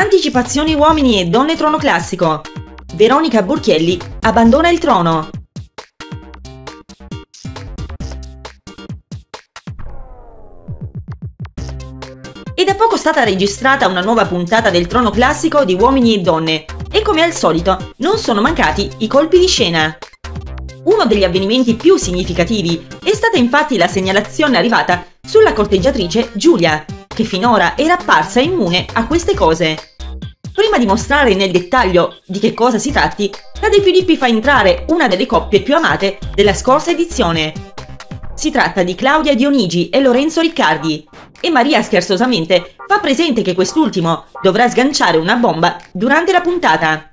Anticipazioni uomini e donne trono classico. Veronica Burchielli abbandona il trono. È da poco stata registrata una nuova puntata del trono classico di Uomini e Donne e come al solito non sono mancati i colpi di scena. Uno degli avvenimenti più significativi è stata infatti la segnalazione arrivata sulla corteggiatrice Giulia, che finora era apparsa immune a queste cose. Prima di mostrare nel dettaglio di che cosa si tratti, la De Filippi fa entrare una delle coppie più amate della scorsa edizione. Si tratta di Claudia Dionigi e Lorenzo Riccardi, e Maria scherzosamente fa presente che quest'ultimo dovrà sganciare una bomba durante la puntata.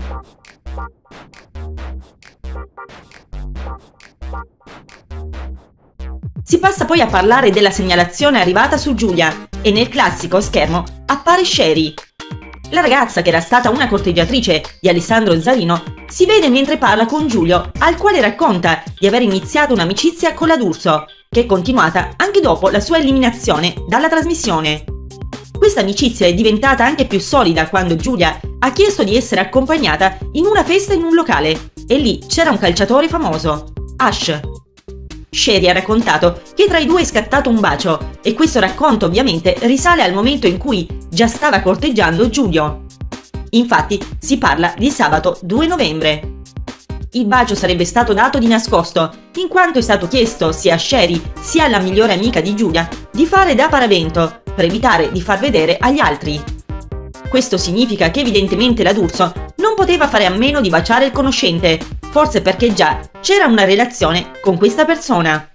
Si passa poi a parlare della segnalazione arrivata su Giulia e nel classico schermo appare Sherry. La ragazza, che era stata una corteggiatrice di Alessandro Zarino, si vede mentre parla con Giulio, al quale racconta di aver iniziato un'amicizia con la D'Urso, che è continuata anche dopo la sua eliminazione dalla trasmissione. Questa amicizia è diventata anche più solida quando Giulia ha chiesto di essere accompagnata in una festa in un locale e lì c'era un calciatore famoso, Ash. Sherry ha raccontato che tra i due è scattato un bacio e questo racconto ovviamente risale al momento in cui già stava corteggiando Giulio. Infatti si parla di sabato 2 novembre. Il bacio sarebbe stato dato di nascosto, in quanto è stato chiesto sia a Sherry sia alla migliore amica di Giulia di fare da paravento per evitare di far vedere agli altri. Questo significa che evidentemente la D'Urso non poteva fare a meno di baciare il conoscente, forse perché già c'era una relazione con questa persona.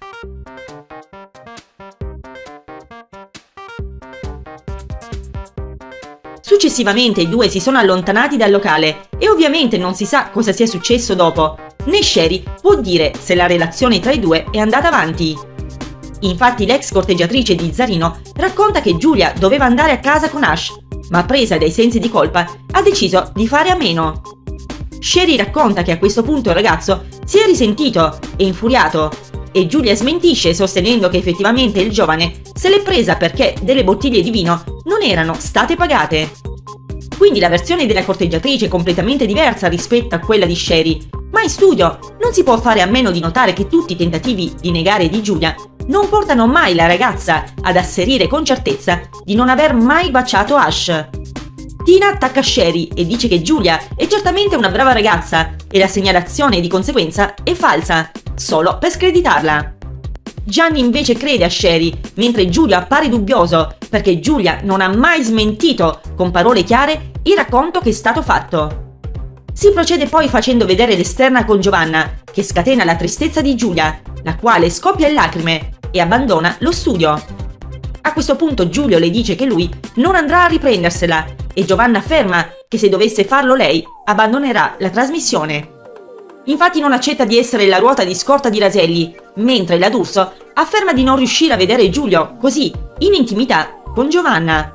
Successivamente i due si sono allontanati dal locale e ovviamente non si sa cosa sia successo dopo, né Sherry può dire se la relazione tra i due è andata avanti. Infatti l'ex corteggiatrice di Zarino racconta che Giulia doveva andare a casa con Ash, ma presa dai sensi di colpa ha deciso di fare a meno. Sherry racconta che a questo punto il ragazzo si è risentito e infuriato e Giulia smentisce sostenendo che effettivamente il giovane se l'è presa perché delle bottiglie di vino non erano state pagate. Quindi la versione della corteggiatrice è completamente diversa rispetto a quella di Sherry, ma in studio non si può fare a meno di notare che tutti i tentativi di negare di Giulia non portano mai la ragazza ad asserire con certezza di non aver mai baciato Ash. Tina attacca Sherry e dice che Giulia è certamente una brava ragazza e la segnalazione di conseguenza è falsa, solo per screditarla. Gianni invece crede a Sherry, mentre Giulio appare dubbioso perché Giulia non ha mai smentito con parole chiare il racconto che è stato fatto. Si procede poi facendo vedere l'esterna con Giovanna, che scatena la tristezza di Giulia, la quale scoppia in lacrime e abbandona lo studio. A questo punto Giulio le dice che lui non andrà a riprendersela e Giovanna afferma che se dovesse farlo lei abbandonerà la trasmissione. Infatti non accetta di essere la ruota di scorta di Raselli, mentre la D'Urso afferma di non riuscire a vedere Giulio così, in intimità, con Giovanna.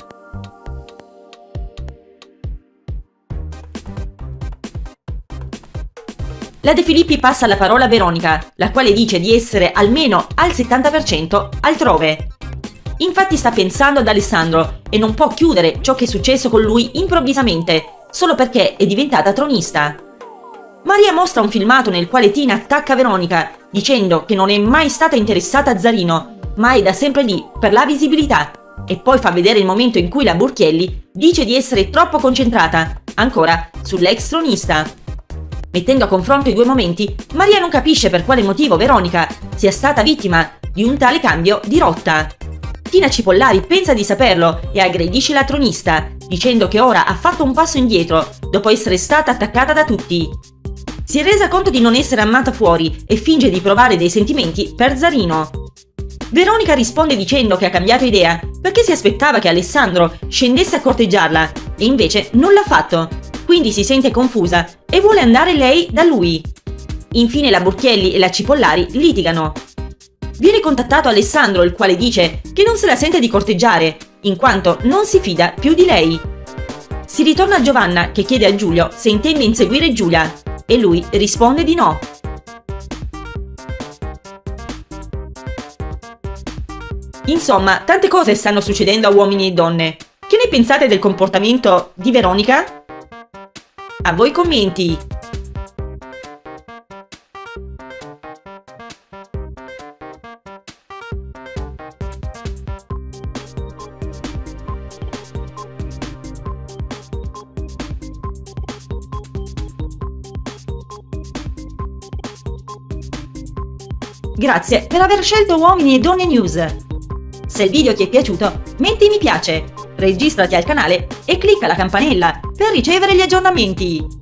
La De Filippi passa la parola a Veronica, la quale dice di essere almeno al 70% altrove. Infatti sta pensando ad Alessandro e non può chiudere ciò che è successo con lui improvvisamente, solo perché è diventata tronista. Maria mostra un filmato nel quale Tina attacca Veronica, dicendo che non è mai stata interessata a Zarino, ma è da sempre lì per la visibilità, e poi fa vedere il momento in cui la Burchielli dice di essere troppo concentrata, ancora, sull'ex tronista. Mettendo a confronto i due momenti, Maria non capisce per quale motivo Veronica sia stata vittima di un tale cambio di rotta. Tina Cipollari pensa di saperlo e aggredisce la tronista, dicendo che ora ha fatto un passo indietro, dopo essere stata attaccata da tutti. Si è resa conto di non essere amata fuori e finge di provare dei sentimenti per Zarino. Veronica risponde dicendo che ha cambiato idea perché si aspettava che Alessandro scendesse a corteggiarla e invece non l'ha fatto, quindi si sente confusa e vuole andare lei da lui. Infine la Burchielli e la Cipollari litigano. Viene contattato Alessandro, il quale dice che non se la sente di corteggiare, in quanto non si fida più di lei. Si ritorna a Giovanna, che chiede a Giulio se intende inseguire Giulia, e lui risponde di no. Insomma, tante cose stanno succedendo a Uomini e Donne. Che ne pensate del comportamento di Veronica? A voi commenti! Grazie per aver scelto Uomini e Donne News. Se il video ti è piaciuto, metti mi piace, registrati al canale e clicca la campanella per ricevere gli aggiornamenti.